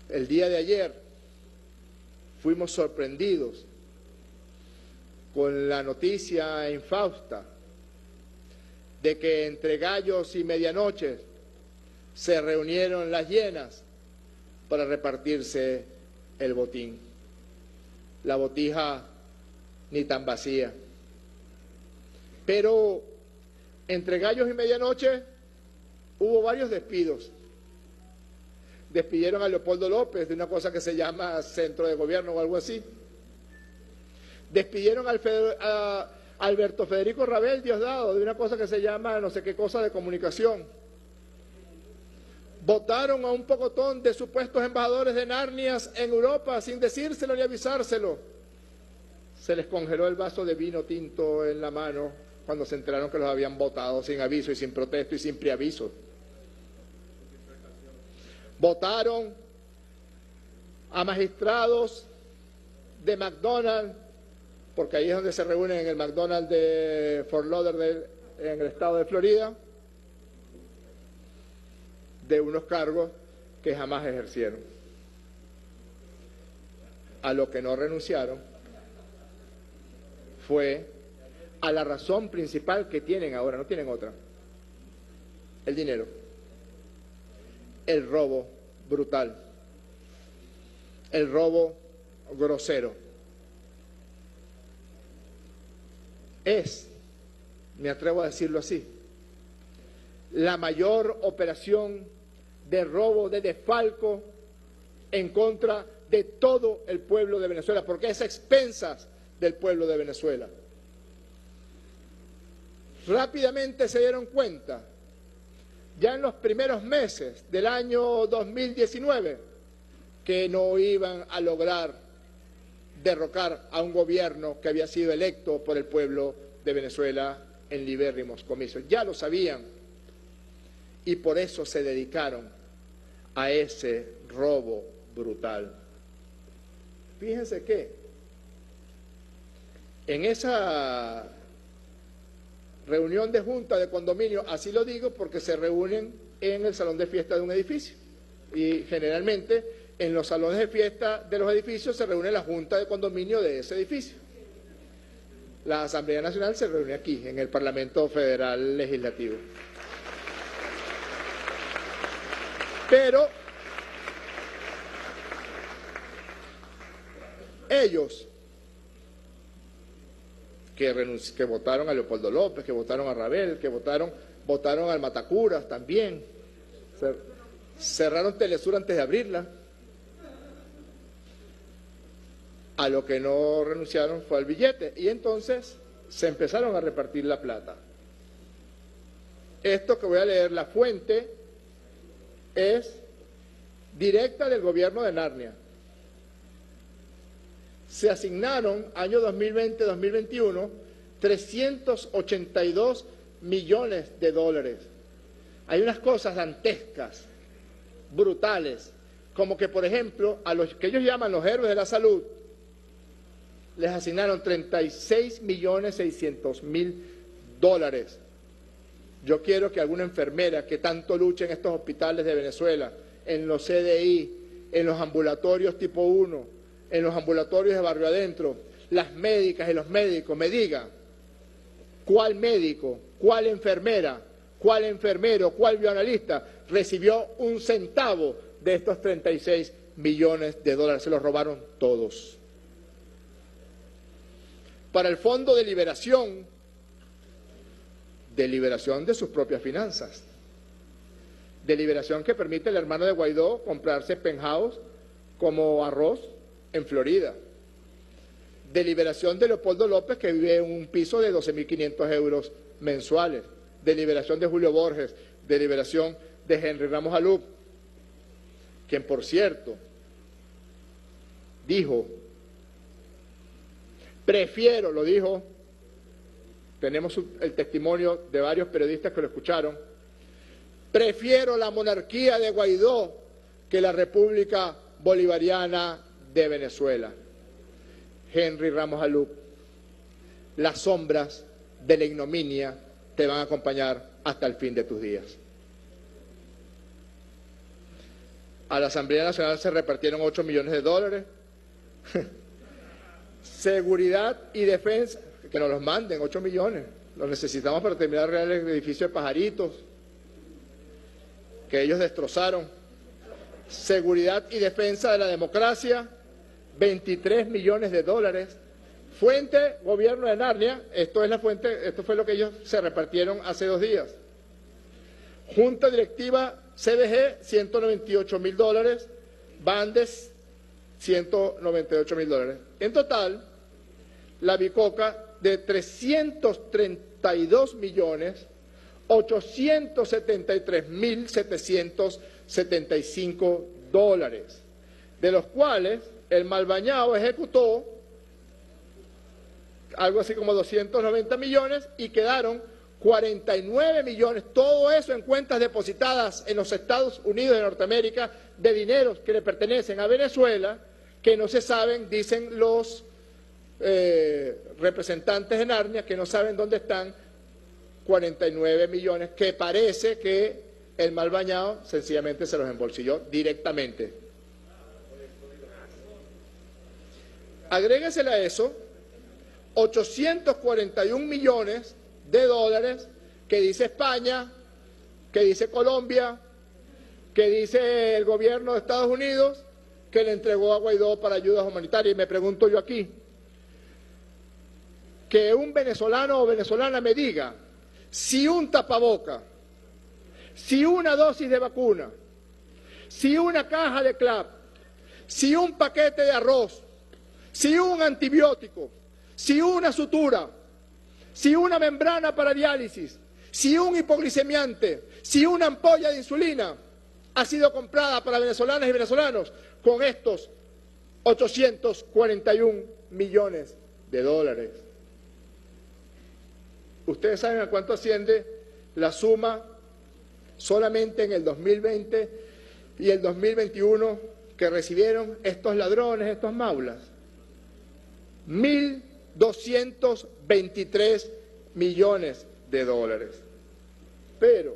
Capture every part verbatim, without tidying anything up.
El día de ayer fuimos sorprendidos con la noticia infausta de que entre gallos y medianoche se reunieron las hienas para repartirse el botín. La botija ni tan vacía. Pero entre gallos y medianoche hubo varios despidos. Despidieron a Leopoldo López de una cosa que se llama Centro de Gobierno o algo así. Despidieron al Fede- a Alberto Federico Rabel Diosdado de una cosa que se llama no sé qué cosa de comunicación. Votaron a un pocotón de supuestos embajadores de Narnias en Europa sin decírselo ni avisárselo. Se les congeló el vaso de vino tinto en la mano cuando se enteraron que los habían votado sin aviso y sin protesto y sin preaviso. Votaron a magistrados de McDonald's, porque ahí es donde se reúnen en el McDonald's de Fort Lauderdale, en el estado de Florida, de unos cargos que jamás ejercieron. A lo que no renunciaron fue a la razón principal que tienen ahora, no tienen otra: el dinero, el robo brutal, el robo grosero. Es, me atrevo a decirlo así, la mayor operación de robo, de desfalco en contra de todo el pueblo de Venezuela, porque es a expensas del pueblo de Venezuela. Rápidamente se dieron cuenta, ya en los primeros meses del año dos mil diecinueve, que no iban a lograr derrocar a un gobierno que había sido electo por el pueblo de Venezuela en libérrimos comicios. Ya lo sabían y por eso se dedicaron a ese robo brutal. Fíjense que en esa reunión de junta de condominio, así lo digo porque se reúnen en el salón de fiesta de un edificio y generalmente en los salones de fiesta de los edificios se reúne la junta de condominio de ese edificio. La Asamblea Nacional se reúne aquí, en el Parlamento Federal Legislativo. Pero ellos que, renunci- que votaron a Leopoldo López, que votaron a Rabel, que votaron, votaron al Matacuras también, cer- cerraron Telesur antes de abrirla. A lo que no renunciaron fue al billete y entonces se empezaron a repartir la plata. Esto que voy a leer, la fuente es directa del gobierno de Narnia. Se asignaron, año dos mil veinte dos mil veintiuno, trescientos ochenta y dos millones de dólares. Hay unas cosas dantescas, brutales, como que, por ejemplo, a los que ellos llaman los héroes de la salud, les asignaron treinta y seis millones seiscientos mil dólares. Yo quiero que alguna enfermera que tanto lucha en estos hospitales de Venezuela, en los C D I, en los ambulatorios tipo uno, en los ambulatorios de barrio adentro, las médicas y los médicos, me diga cuál médico, cuál enfermera, cuál enfermero, cuál bioanalista recibió un centavo de estos treinta y seis millones de dólares. Se los robaron todos. Para el Fondo de Liberación, de liberación de sus propias finanzas, de liberación que permite al hermano de Guaidó comprarse penthouse como arroz en Florida, de liberación de Leopoldo López, que vive en un piso de doce mil quinientos euros mensuales, de liberación de Julio Borges, de liberación de Henry Ramos Alup, quien, por cierto, dijo, prefiero, lo dijo, tenemos el testimonio de varios periodistas que lo escucharon, prefiero la monarquía de Guaidó que la República Bolivariana de Venezuela. Henry Ramos Alup, las sombras de la ignominia te van a acompañar hasta el fin de tus días. A la Asamblea Nacional se repartieron ocho millones de dólares. Seguridad y defensa, que nos los manden, ocho millones. Los necesitamos para terminar el edificio de Pajaritos, que ellos destrozaron. Seguridad y defensa de la democracia, veintitrés millones de dólares. Fuente, gobierno de Narnia, esto es la fuente, esto fue lo que ellos se repartieron hace dos días. Junta directiva C B G, ciento noventa y ocho mil dólares, Bandes, ciento noventa y ocho mil dólares. En total, la Bicoca de trescientos treinta y dos millones ochocientos setenta y tres mil setecientos setenta y cinco dólares, de los cuales el Malbañao ejecutó algo así como doscientos noventa millones y quedaron cuarenta y nueve millones, todo eso en cuentas depositadas en los Estados Unidos de Norteamérica, de dineros que le pertenecen a Venezuela, que no se saben, dicen los eh, representantes de Narnia, que no saben dónde están cuarenta y nueve millones, que parece que el Malbañao sencillamente se los embolsilló directamente. Agréguesele a eso ochocientos cuarenta y un millones de dólares que dice España, que dice Colombia, que dice el gobierno de Estados Unidos, que le entregó a Guaidó para ayudas humanitarias. Y me pregunto yo aquí, que un venezolano o venezolana me diga si un tapaboca, si una dosis de vacuna, si una caja de clap, si un paquete de arroz, si un antibiótico, si una sutura, si una membrana para diálisis, si un hipoglicemiante, si una ampolla de insulina ha sido comprada para venezolanas y venezolanos con estos ochocientos cuarenta y un millones de dólares. ¿Ustedes saben a cuánto asciende la suma solamente en el dos mil veinte y el dos mil veintiuno que recibieron estos ladrones, estos maulas? mil doscientos veintitrés millones de dólares. Pero,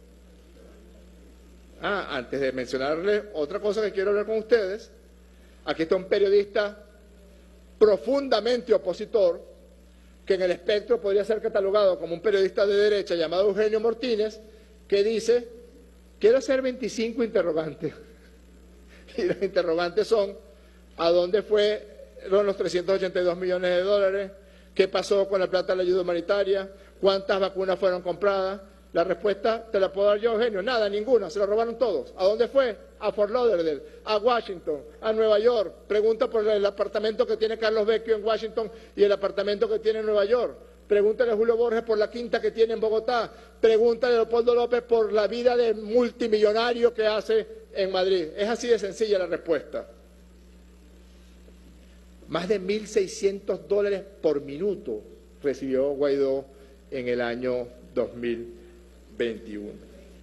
ah, antes de mencionarles otra cosa que quiero hablar con ustedes, aquí está un periodista profundamente opositor, que en el espectro podría ser catalogado como un periodista de derecha llamado Eugenio Martínez, que dice, quiero hacer veinticinco interrogantes. Y los interrogantes son, ¿a dónde fueron los trescientos ochenta y dos millones de dólares? ¿Qué pasó con la plata de la ayuda humanitaria? ¿Cuántas vacunas fueron compradas? La respuesta te la puedo dar yo, Eugenio. Nada, ninguna, se lo robaron todos. ¿A dónde fue? A Fort Lauderdale, a Washington, a Nueva York. Pregunta por el apartamento que tiene Carlos Vecchio en Washington y el apartamento que tiene en Nueva York. Pregúntale a Julio Borges por la quinta que tiene en Bogotá. Pregúntale a Leopoldo López por la vida de multimillonario que hace en Madrid. Es así de sencilla la respuesta. Más de mil seiscientos dólares por minuto recibió Guaidó en el año dos mil veintiuno.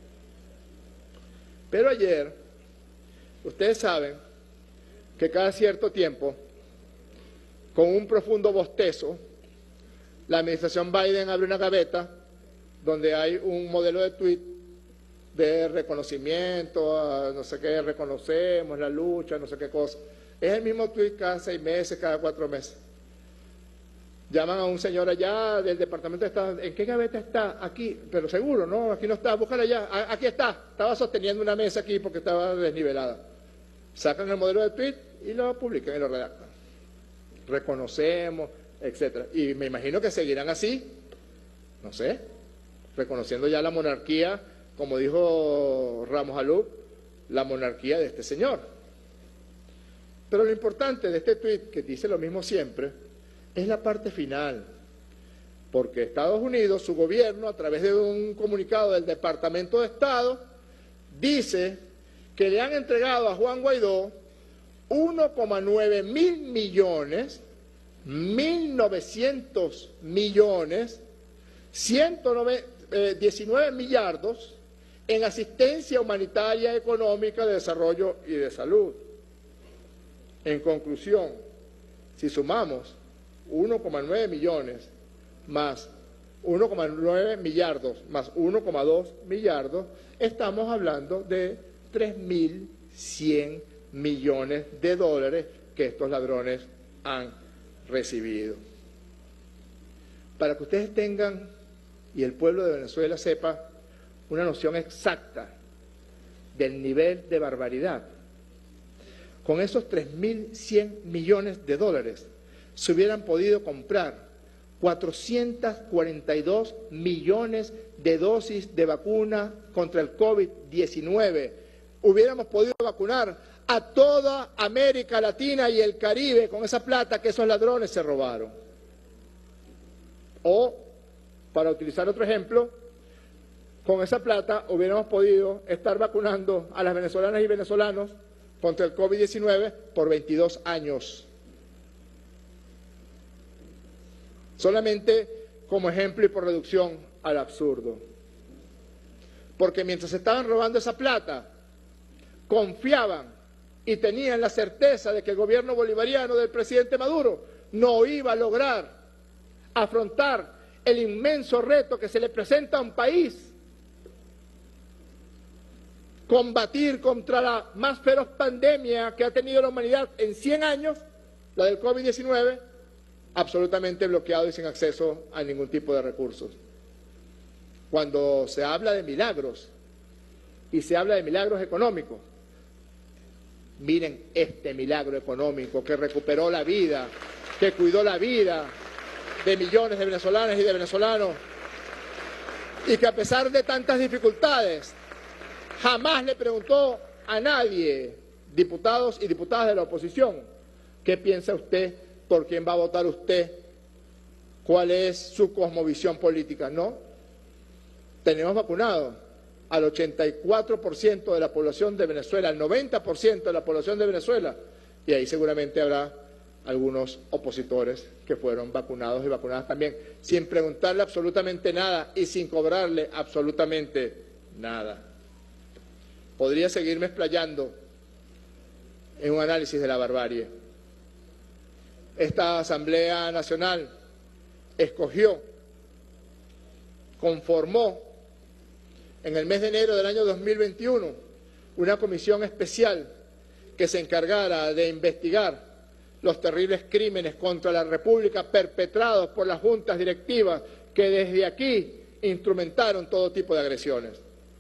Pero ayer, ustedes saben que cada cierto tiempo, con un profundo bostezo, la administración Biden abre una gaveta donde hay un modelo de tuit de reconocimiento, a no sé qué, reconocemos la lucha, no sé qué cosa. Es el mismo tuit cada seis meses, cada cuatro meses. Llaman a un señor allá del Departamento de Estado, ¿en qué gaveta está? Aquí, pero seguro, no, aquí no está, búscala allá, aquí está, estaba sosteniendo una mesa aquí porque estaba desnivelada. Sacan el modelo de tuit y lo publican y lo redactan. Reconocemos, etcétera. Y me imagino que seguirán así, no sé, reconociendo ya la monarquía, como dijo Ramos Alup, la monarquía de este señor. Pero lo importante de este tuit, que dice lo mismo siempre, es la parte final, porque Estados Unidos, su gobierno, a través de un comunicado del Departamento de Estado, dice que le han entregado a Juan Guaidó uno coma nueve mil millones, mil novecientos millones, ciento diecinueve millardos en asistencia humanitaria, económica, de desarrollo y de salud. En conclusión, si sumamos uno coma nueve millones más uno coma nueve millardos más uno coma dos millardos, estamos hablando de tres mil cien millones de dólares que estos ladrones han recibido. Para que ustedes tengan, y el pueblo de Venezuela sepa, una noción exacta del nivel de barbaridad, con esos tres mil cien millones de dólares se hubieran podido comprar cuatrocientos cuarenta y dos millones de dosis de vacuna contra el COVID diecinueve. Hubiéramos podido vacunar a toda América Latina y el Caribe con esa plata que esos ladrones se robaron. O, para utilizar otro ejemplo, con esa plata hubiéramos podido estar vacunando a las venezolanas y venezolanos contra el COVID diecinueve por veintidós años. Solamente como ejemplo y por reducción al absurdo. Porque mientras estaban robando esa plata, confiaban y tenían la certeza de que el gobierno bolivariano del presidente Maduro no iba a lograr afrontar el inmenso reto que se le presenta a un país, combatir contra la más feroz pandemia que ha tenido la humanidad en cien años, la del COVID diecinueve, absolutamente bloqueado y sin acceso a ningún tipo de recursos. Cuando se habla de milagros y se habla de milagros económicos, miren este milagro económico que recuperó la vida, que cuidó la vida de millones de venezolanas y de venezolanos, y que a pesar de tantas dificultades, jamás le preguntó a nadie, diputados y diputadas de la oposición, ¿qué piensa usted? ¿Por quién va a votar usted? ¿Cuál es su cosmovisión política? No. Tenemos vacunado al ochenta y cuatro por ciento de la población de Venezuela, al noventa por ciento de la población de Venezuela, y ahí seguramente habrá algunos opositores que fueron vacunados y vacunadas también, sin preguntarle absolutamente nada y sin cobrarle absolutamente nada. Podría seguirme explayando en un análisis de la barbarie. Esta Asamblea Nacional escogió, conformó en el mes de enero del año dos mil veintiuno una comisión especial que se encargara de investigar los terribles crímenes contra la República perpetrados por las juntas directivas que desde aquí instrumentaron todo tipo de agresiones.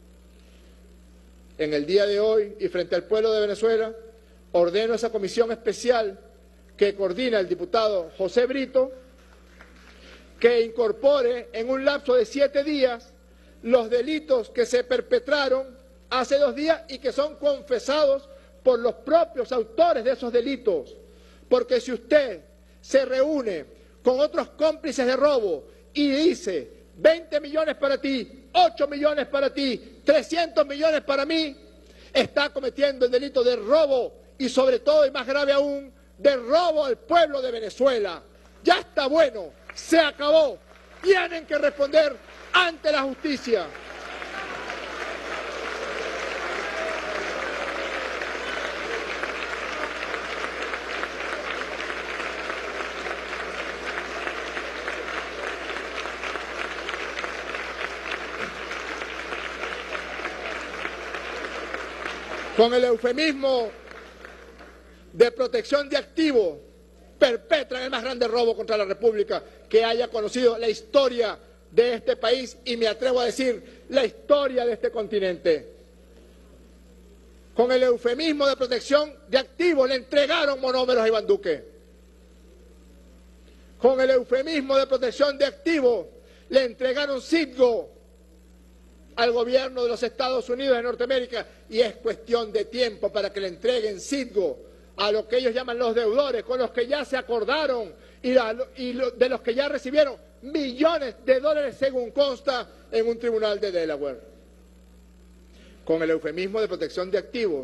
En el día de hoy y frente al pueblo de Venezuela, ordeno a esa comisión especial que coordina el diputado José Brito, que incorpore en un lapso de siete días los delitos que se perpetraron hace dos días y que son confesados por los propios autores de esos delitos. Porque si usted se reúne con otros cómplices de robo y dice veinte millones para ti, ocho millones para ti, trescientos millones para mí, está cometiendo el delito de robo y sobre todo, y más grave aún, de robo al pueblo de Venezuela. Ya está bueno, se acabó, tienen que responder ante la justicia. Con el eufemismo de protección de activos, perpetran el más grande robo contra la República que haya conocido la historia de este país y me atrevo a decir la historia de este continente. Con el eufemismo de protección de activos le entregaron monómeros a Iván Duque. Con el eufemismo de protección de activos le entregaron Citgo al gobierno de los Estados Unidos de Norteamérica y es cuestión de tiempo para que le entreguen Citgo a lo que ellos llaman los deudores, con los que ya se acordaron y, a, y lo, de los que ya recibieron millones de dólares según consta en un tribunal de Delaware. Con el eufemismo de protección de activos,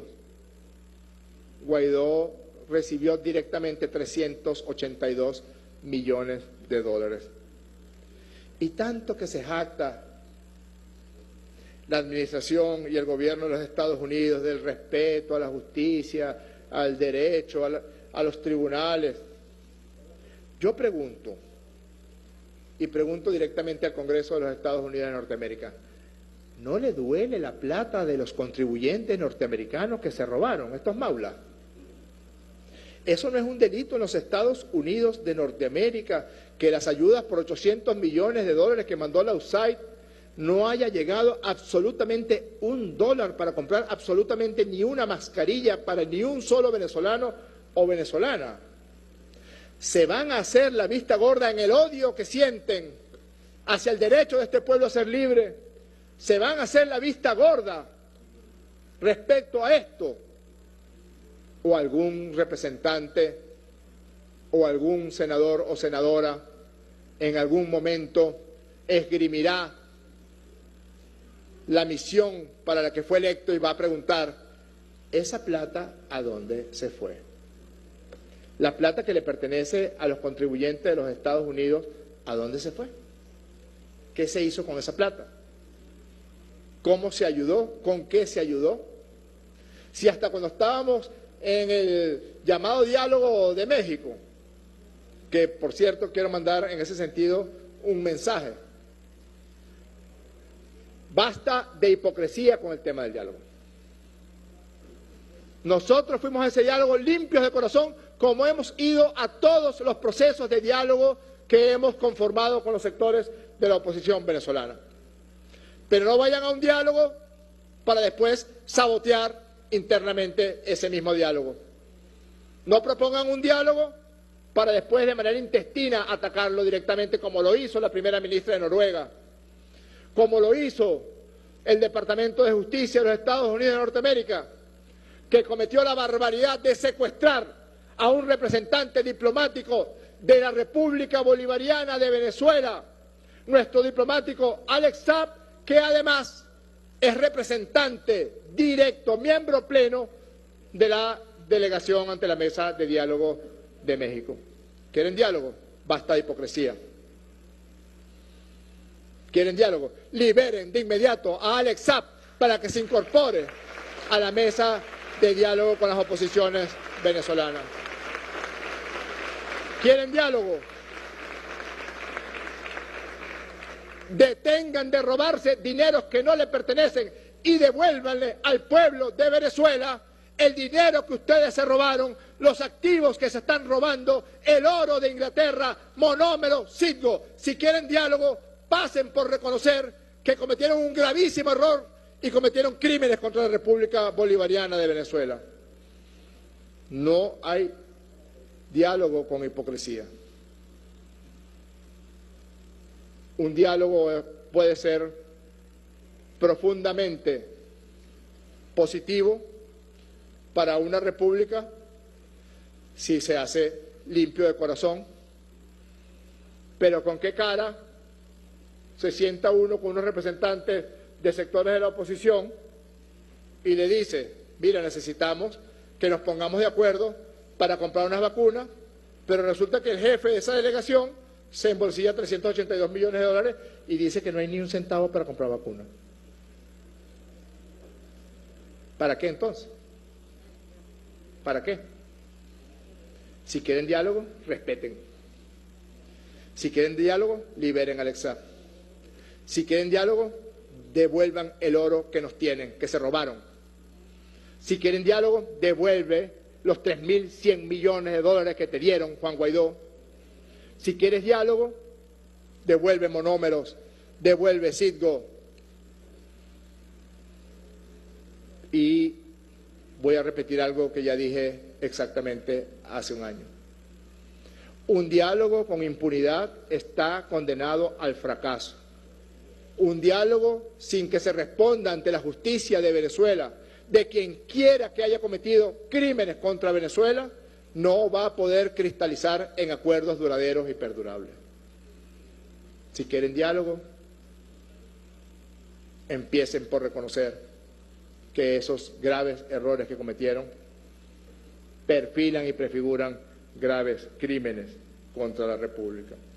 Guaidó recibió directamente trescientos ochenta y dos millones de dólares. Y tanto que se jacta la administración y el gobierno de los Estados Unidos del respeto a la justicia, al derecho, a, la, a los tribunales. Yo pregunto, y pregunto directamente al Congreso de los Estados Unidos de Norteamérica, ¿No le duele la plata de los contribuyentes norteamericanos que se robaron, estos maulas? Eso no es un delito en los Estados Unidos de Norteamérica, que las ayudas por ochocientos millones de dólares que mandó la U S A I D no haya llegado absolutamente un dólar para comprar absolutamente ni una mascarilla para ni un solo venezolano o venezolana. Se van a hacer la vista gorda en el odio que sienten hacia el derecho de este pueblo a ser libre. Se van a hacer la vista gorda respecto a esto. O algún representante o algún senador o senadora en algún momento esgrimirá la misión para la que fue electo y va a preguntar, ¿esa plata a dónde se fue? La plata que le pertenece a los contribuyentes de los Estados Unidos, ¿a dónde se fue? ¿Qué se hizo con esa plata? ¿Cómo se ayudó? ¿Con qué se ayudó? Si hasta cuando estábamos en el llamado diálogo de México, que por cierto quiero mandar en ese sentido un mensaje, basta de hipocresía con el tema del diálogo. Nosotros fuimos a ese diálogo limpios de corazón, como hemos ido a todos los procesos de diálogo que hemos conformado con los sectores de la oposición venezolana. Pero no vayan a un diálogo para después sabotear internamente ese mismo diálogo. No propongan un diálogo para después de manera intestina atacarlo directamente, como lo hizo la primera ministra de Noruega, como lo hizo el Departamento de Justicia de los Estados Unidos de Norteamérica, que cometió la barbaridad de secuestrar a un representante diplomático de la República Bolivariana de Venezuela, nuestro diplomático Alex Saab, que además es representante directo, miembro pleno de la delegación ante la Mesa de Diálogo de México. ¿Quieren diálogo? Basta de hipocresía. ¿Quieren diálogo? Liberen de inmediato a Alex Saab para que se incorpore a la mesa de diálogo con las oposiciones venezolanas. ¿Quieren diálogo? Detengan de robarse dineros que no le pertenecen y devuélvanle al pueblo de Venezuela el dinero que ustedes se robaron, los activos que se están robando, el oro de Inglaterra, monómero, Citgo. Si quieren diálogo, pasen por reconocer que cometieron un gravísimo error y cometieron crímenes contra la República Bolivariana de Venezuela. No hay diálogo con hipocresía. Un diálogo puede ser profundamente positivo para una república si se hace limpio de corazón, pero ¿con qué cara se sienta uno con unos representantes de sectores de la oposición y le dice, mira, necesitamos que nos pongamos de acuerdo para comprar unas vacunas, pero resulta que el jefe de esa delegación se embolsilla trescientos ochenta y dos millones de dólares y dice que no hay ni un centavo para comprar vacunas? ¿Para qué entonces? ¿Para qué? Si quieren diálogo, respeten. Si quieren diálogo, liberen a Alex Saab. Si quieren diálogo, devuelvan el oro que nos tienen, que se robaron. Si quieren diálogo, devuelve los tres mil cien millones de dólares que te dieron, Juan Guaidó. Si quieres diálogo, devuelve monómeros, devuelve Citgo. Y voy a repetir algo que ya dije exactamente hace un año. Un diálogo con impunidad está condenado al fracaso. Un diálogo sin que se responda ante la justicia de Venezuela, de quien quiera que haya cometido crímenes contra Venezuela, no va a poder cristalizar en acuerdos duraderos y perdurables. Si quieren diálogo, empiecen por reconocer que esos graves errores que cometieron perfilan y prefiguran graves crímenes contra la República.